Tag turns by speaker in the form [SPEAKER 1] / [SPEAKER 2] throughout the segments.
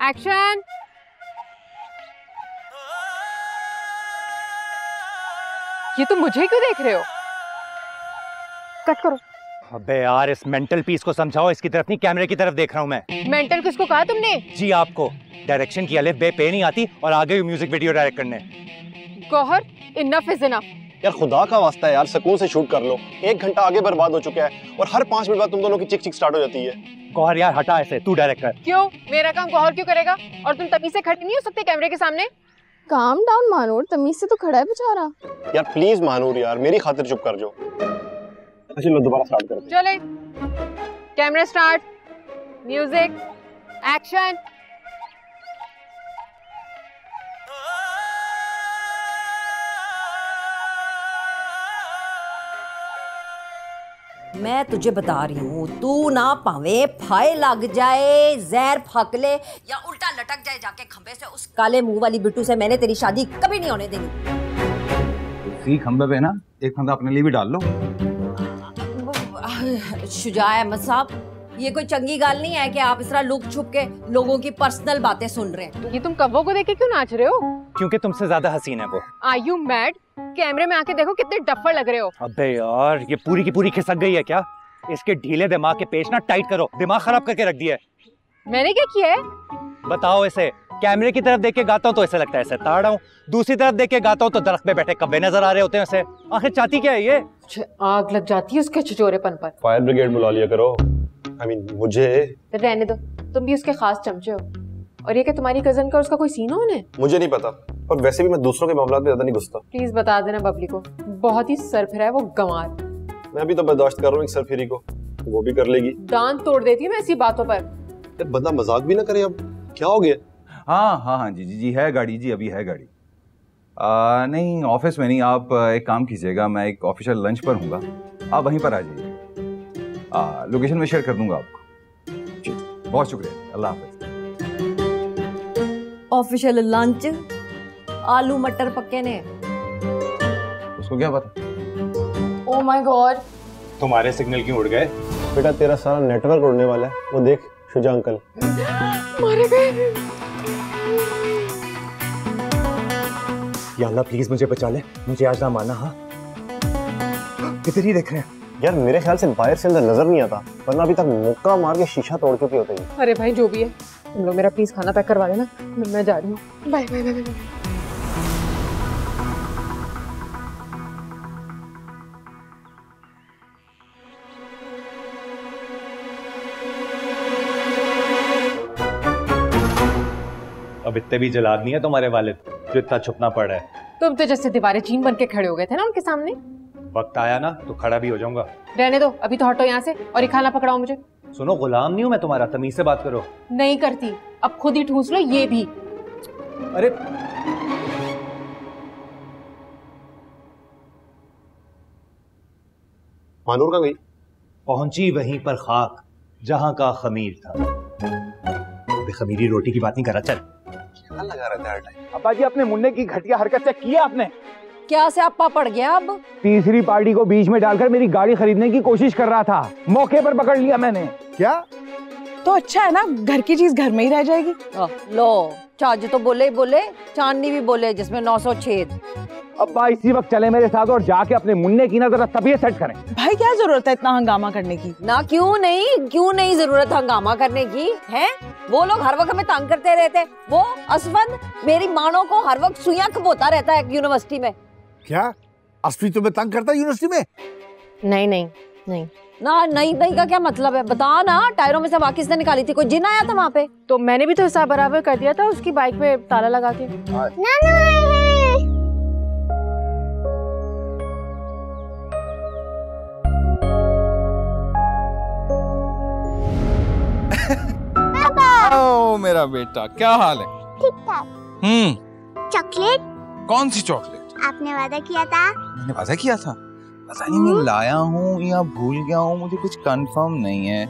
[SPEAKER 1] Action. ये तुम मुझे क्यों देख रहे हो? कट करो।
[SPEAKER 2] अबे यार, इस मेंटल पीस को समझाओ, इसकी तरफ नहीं कैमरे की तरफ देख रहा हूँ मैं।
[SPEAKER 1] मेंटल किसको कहा तुमने?
[SPEAKER 2] जी आपको। डायरेक्शन की अलिफ बे पे नहीं आती और आ गई म्यूजिक वीडियो डायरेक्ट करने।
[SPEAKER 1] Gauhar, enough is enough.
[SPEAKER 3] यार खुदा का वास्ता है यार, सुकून से शूट कर लो। 1 घंटा आगे बर्बाद हो चुका है और हर 5 मिनट बाद तुम दोनों की चिक चिक स्टार्ट हो जाती है।
[SPEAKER 2] गौहर यार हटा ऐसे, तू डायरेक्ट कर।
[SPEAKER 1] क्यों? मेरा काम गौहर क्यों करेगा? और तुम तभी से खड़ी नहीं हो सकते कैमरे के सामने?
[SPEAKER 4] काम डाउन मानूर, तमीज से तो खड़ा है बेचारा।
[SPEAKER 3] यार प्लीज मानूर यार, मेरी खातिर चुप कर जाओ। अच्छा लो दोबारा स्टार्ट करते हैं।
[SPEAKER 1] चले, कैमरा स्टार्ट, म्यूजिक, एक्शन।
[SPEAKER 5] मैं तुझे बता रही हूँ, तू ना पावे फाय लग जाए, जहर फक ले या उल्टा लटक जाए जाके खंबे से, उस काले मुंह वाली बिट्टू से मैंने तेरी शादी कभी नहीं होने देनी।
[SPEAKER 6] उसी खंबे पे ना एक फंदा अपने लिए भी डाल लो।
[SPEAKER 5] शुजा अहमद साहब, ये कोई चंगी गाल नहीं है कि आप इस तरह लुक छुप के लोगों की पर्सनल बातें सुन रहे हैं।
[SPEAKER 1] ये तुम कव्वों को देख के क्यों नाच रहे हो?
[SPEAKER 2] क्योंकि तुमसे ज्यादा हसीन है वो।
[SPEAKER 1] Are you mad? कैमरे में आके देखो कितने डफ्फर लग रहे हो।
[SPEAKER 2] अबे यार, ये पूरी की पूरी खिसक गई है क्या? इसके ढीले दिमाग के पेच ना टाइट करो, दिमाग खराब करके रख दिया है।
[SPEAKER 1] मैंने क्या किया है?
[SPEAKER 2] बताओ इसे। कैमरे की तरफ देख के गाता हूँ तो ऐसे लगता है ऐसे ताड़ा हूँ, दूसरी तरफ देख के गाता हूँ तो दरख्त पे बैठे कब्बे नजर आ रहे होते हैं उसे। आखिर चाहती क्या है ये?
[SPEAKER 1] आग लग जाती है उसके छिचोरेपन पर।
[SPEAKER 3] फायर ब्रिगेड बुला लिया करो। I mean, मुझे
[SPEAKER 1] रहने दो, तुम भी उसके खास चमचे हो। और ये कि तुम्हारी कजन का उसका कोई सीन होने?
[SPEAKER 3] मुझे नहीं पता, और वैसे भी मैं दूसरों के मामलों में ज्यादा नहीं घुसता।
[SPEAKER 1] प्लीज बता देना बबली को, बहुत ही सरफिरा है वो गंवार।
[SPEAKER 3] मैं भी तो बर्दाश्त कर रहा हूँ एक सरफिरी को, वो भी कर लेगी।
[SPEAKER 1] दांत तोड़ देती हूँ मैं ऐसी बातों पर।
[SPEAKER 3] यार बंदा मजाक भी ना करे, अब क्या हो गया?
[SPEAKER 6] हाँ जी है गाड़ी जी, अभी है गाड़ी। नहीं ऑफिस में नहीं, आप एक काम कीजिएगा, मैं एक ऑफिशियल लंच पर हूँगा, आप वहीं पर आ जाइए। लोकेशन में शेयर कर दूंगा आपको। जी बहुत शुक्रिया, अल्लाह हाफिज।
[SPEAKER 5] ऑफिशियल लंच, आलू मटर पक्के ने।
[SPEAKER 6] उसको क्या पता?
[SPEAKER 4] ओह माय गॉड,
[SPEAKER 2] तुम्हारे सिग्नल क्यों उड़ गए?
[SPEAKER 3] बेटा तेरा सारा नेटवर्क उड़ने वाला है, वो देख शुजा अंकल
[SPEAKER 1] मारे गए।
[SPEAKER 2] या अल्लाह प्लीज मुझे बचा ले, मुझे आज ना मानना। हाँ किधर ही देख रहे हैं
[SPEAKER 3] यार? मेरे ख्याल से बाहर से अंदर नजर नहीं आता, वरना अभी तक मुक्का मार के शीशा तोड़ चुके होते हैं।
[SPEAKER 1] अरे भाई जो भी है, तुम लोग मेरा प्लीज खाना पैक करवा देना, मैं जा रही हूँ। Bye bye bye bye.
[SPEAKER 2] अब इतने भी जलाद नहीं है तुम्हारे वालिद जो इतना छुपना पड़ रहा है।
[SPEAKER 1] तुम तो जैसे दीवारें चीन बन के खड़े हो गए थे ना उनके सामने।
[SPEAKER 2] वक्त आया ना तो खड़ा भी हो जाऊंगा।
[SPEAKER 1] रहने दो, अभी तो हटो यहाँ से और ये खाना पकड़ाओ मुझे।
[SPEAKER 2] सुनो, गुलाम नहीं हूं मैं तुम्हारा, तमीज से बात करो।
[SPEAKER 1] नहीं करती, अब खुद ही ठूस लो ये भी।
[SPEAKER 2] अरे
[SPEAKER 3] मानूर कहाँ गई?
[SPEAKER 2] पहुंची वहीं पर खाक जहां का खमीर था। खमीरी रोटी की बात नहीं कर रहा। चल
[SPEAKER 3] क्या लगा रहता है हर टाइम?
[SPEAKER 6] अब्बा जी, अपने मुन्ने की घटिया हरकत चेक किया आपने?
[SPEAKER 5] क्या स्यापा पड़ गया अब?
[SPEAKER 6] तीसरी पार्टी को बीच में डालकर मेरी गाड़ी खरीदने की कोशिश कर रहा था, मौके पर पकड़ लिया मैंने। क्या?
[SPEAKER 4] तो अच्छा है ना, घर की चीज घर में ही रह जाएगी।
[SPEAKER 5] लो चाज तो बोले ही बोले, चांदनी भी बोले जिसमें 900 छेद।
[SPEAKER 6] अब्बा इसी वक्त चले मेरे साथ और जाके अपने मुन्ने की ना जरा तबीयत सेट करें।
[SPEAKER 4] भाई क्या जरूरत है इतना हंगामा करने की?
[SPEAKER 5] ना क्यों नहीं जरूरत हंगामा करने की है। वो लोग हर वक्त हमें तंग करते रहते। वो असफंद मेरी मानो को हर वक्त सुइयां खपोता रहता है यूनिवर्सिटी में।
[SPEAKER 7] क्या असफी तुम्हें तंग करता है यूनिवर्सिटी में?
[SPEAKER 1] नहीं
[SPEAKER 5] ना नहीं का क्या मतलब है? बता ना, टायरों में से आवाज किसने निकाली थी? कोई जिन आया था वहाँ पे?
[SPEAKER 1] तो मैंने भी तो हिसाब बराबर कर दिया था उसकी बाइक पे ताला लगा के।
[SPEAKER 8] ओ मेरा बेटा, क्या हाल है?
[SPEAKER 9] ठीक ठाक। चॉकलेट?
[SPEAKER 8] कौन सी चॉकलेट?
[SPEAKER 9] आपने वादा किया था।
[SPEAKER 8] मैंने वादा किया था? पता नहीं मैं लाया हूँ या भूल गया हूँ, मुझे कुछ कंफर्म नहीं है।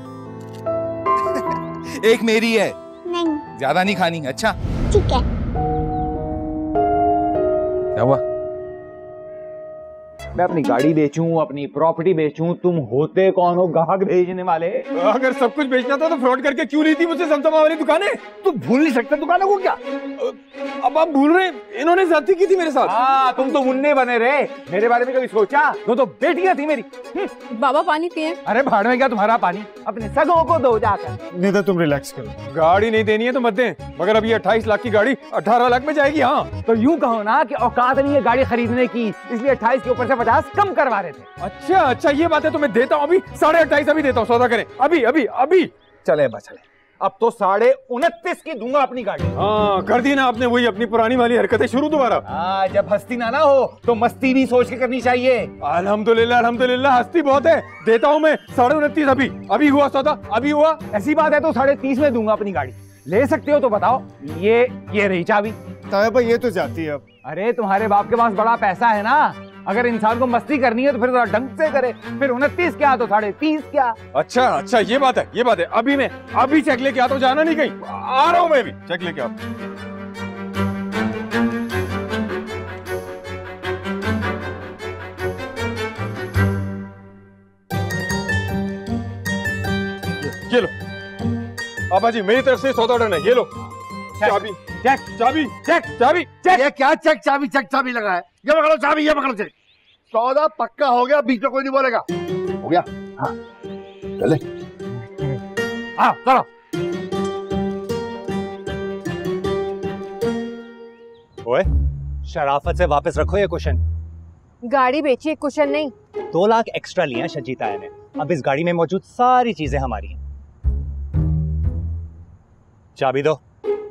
[SPEAKER 8] एक मेरी है।
[SPEAKER 9] नहीं।
[SPEAKER 8] ज्यादा नहीं खानी, अच्छा?
[SPEAKER 9] ठीक है।
[SPEAKER 8] क्या हुआ?
[SPEAKER 6] मैं अपनी गाड़ी बेचूं, अपनी प्रॉपर्टी बेचूं, तुम होते कौन हो ग्राहक भेजने वाले?
[SPEAKER 10] अगर सब कुछ बेचना था तो फ्रॉड करके क्यों ली थी मुझसे समसमा वाली दुकानें?
[SPEAKER 7] तू भूल नहीं सकता दुकानों को क्या?
[SPEAKER 10] अब आप भूल रहे, इन्होंने ज्यादती की थी मेरे साथ।
[SPEAKER 6] हाँ, तुम तो मुन्ने बने रहे, मेरे बारे में कभी सोचा? तो बेटियां थी मेरी।
[SPEAKER 4] बाबा पानी पिए।
[SPEAKER 6] अरे भाड़ में क्या तुम्हारा पानी, अपने सगों को दो जाकर।
[SPEAKER 7] नहीं तो तुम रिलैक्स करो।
[SPEAKER 10] गाड़ी नहीं देनी है तो मत दें, मगर अब ये 28 लाख की गाड़ी 18 लाख में जाएगी। हाँ
[SPEAKER 6] तो यूं कहो ना कि औकात नहीं है गाड़ी खरीदने की, इसलिए 28 के ऊपर से 50 कम करवा रहे थे।
[SPEAKER 10] अच्छा ये बात है, तो मैं देता हूँ अभी 28.5 अभी देता हूँ, सौदा करें अभी अभी अभी।
[SPEAKER 6] चले चले, अब तो 29.5 की दूंगा अपनी गाड़ी।
[SPEAKER 10] हाँ कर दी ना आपने वही अपनी पुरानी वाली हरकतें शुरू दोबारा।
[SPEAKER 6] हाँ, जब हस्ती ना हो तो मस्ती भी सोच के करनी चाहिए।
[SPEAKER 10] अल्हम्दुलिल्लाह अल्हम्दुलिल्लाह, हस्ती बहुत है। देता हूँ मैं 29.5 अभी हुआ सौदा, अभी हुआ।
[SPEAKER 6] ऐसी बात है तो 30.5 में दूंगा अपनी गाड़ी। ले सकते हो तो बताओ। ये रही चाबी।
[SPEAKER 7] ताया भाई ये तो जाती है अब।
[SPEAKER 6] अरे तुम्हारे बाप के पास बड़ा पैसा है ना, अगर इंसान को मस्ती करनी है तो फिर थोड़ा ढंग से करे। फिर 29 क्या तो 30.5 क्या।
[SPEAKER 10] अच्छा ये बात है। अभी मैं अभी चेक लेके आता हूँ, जाना नहीं कहीं, आ रहा हूँ मैं भी चेक लेके आता हूँ। ये लो आबा जी, मेरी तरफ से सौदा डन है। ये लो चाबी,
[SPEAKER 7] ये क्या चेक चाबी लगा है? ये पकड़ो चाबी, ये पकड़ो चेक। सौदा पक्का हो गया, बीच में कोई नहीं बोलेगा। हो गया? हाँ चले। हाँ चलो।
[SPEAKER 2] ओए, शराफत से वापस रखो ये कुशन।
[SPEAKER 1] गाड़ी बेची, कुशन नहीं।
[SPEAKER 2] 2 लाख एक्स्ट्रा लिया शजीता ने। अब इस गाड़ी में मौजूद सारी चीजें हमारी हैं। चाबी दो।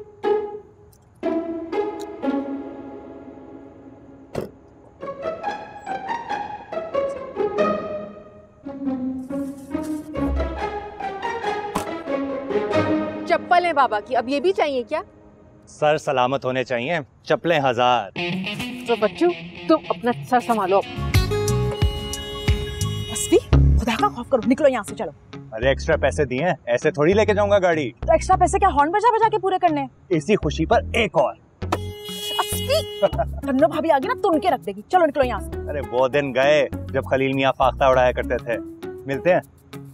[SPEAKER 1] चप्पल है बाबा की, अब ये भी चाहिए क्या?
[SPEAKER 2] सर सलामत होने चाहिए, चप्पलें 1000।
[SPEAKER 1] तो बच्चों तुम अपना सर संभालो।
[SPEAKER 4] अस्वी, खुदा का खौफ करो, निकलो यहाँ से, चलो।
[SPEAKER 2] अरे एक्स्ट्रा पैसे दिए हैं, ऐसे थोड़ी लेके जाऊंगा गाड़ी।
[SPEAKER 4] तो एक्स्ट्रा पैसे क्या हॉर्न बजा बजा के पूरे करने?
[SPEAKER 2] इसी खुशी पर एक और।
[SPEAKER 4] तन्नो भाभी आ गई ना तो उनके रख देगी। चलो निकलो यहाँ से।
[SPEAKER 2] अरे वो दिन गए जब खलील मियाँ फाख्ता उड़ाया करते थे। मिलते हैं।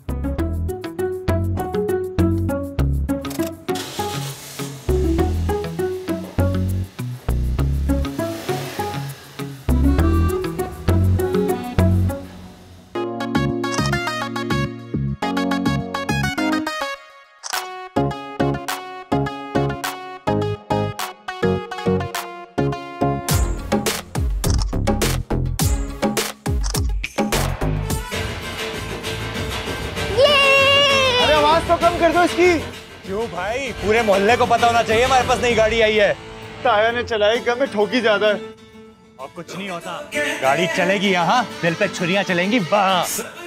[SPEAKER 7] तो कम कर दो इसकी।
[SPEAKER 2] क्यों भाई, पूरे मोहल्ले को पता होना चाहिए हमारे पास नई गाड़ी आई है।
[SPEAKER 7] ताया ने चलाई कम है, ठोकी ज्यादा है।
[SPEAKER 2] और कुछ नहीं होता, गाड़ी चलेगी यहाँ, दिल पे छुरियां चलेंगी वहाँ।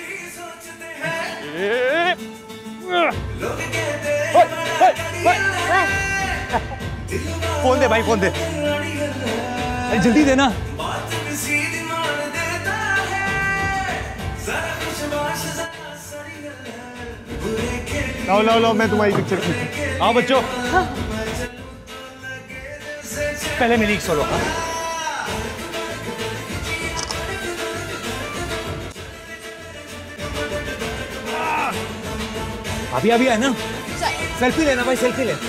[SPEAKER 2] फोन दे भाई, फोन दे। अरे जल्दी देना।
[SPEAKER 7] लो मैं तुम्हारी पिक्चर खींचूं।
[SPEAKER 2] हाँ बच्चों, पहले मेरी एक सोलो। अभी है ना, सेल्फी लेना भाई, सेल्फी ले।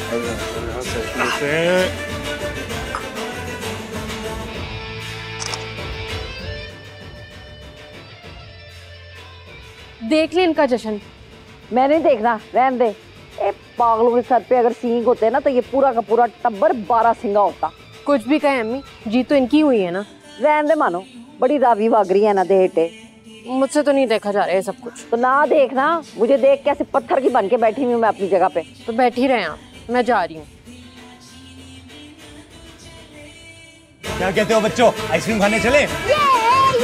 [SPEAKER 1] देख ले इनका जश्न।
[SPEAKER 5] मैं नहीं देखना, रहने दे। ए पागलों के सर पे अगर सींग होते ना तो ये पूरा का पूरा टब्बर 12 सिंगा होता।
[SPEAKER 1] कुछ भी कहे अम्मी, जी तो इनकी हुई है ना।
[SPEAKER 5] रहने दे, मानो बड़ी रावी वाग रही है ना देहटे।
[SPEAKER 1] मुझसे तो नहीं देखा जा रहा है सब कुछ।
[SPEAKER 5] तो ना देखना, मुझे देख कैसे पत्थर की बन के बैठी हुई हूँ मैं अपनी जगह पे।
[SPEAKER 1] तो बैठी रहे आप, मैं जा रही हूँ।
[SPEAKER 2] क्या कहते हो बच्चों, आइसक्रीम खाने चले?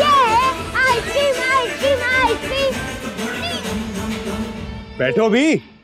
[SPEAKER 9] Ice cream ice cream ice cream.
[SPEAKER 2] बैठो भी।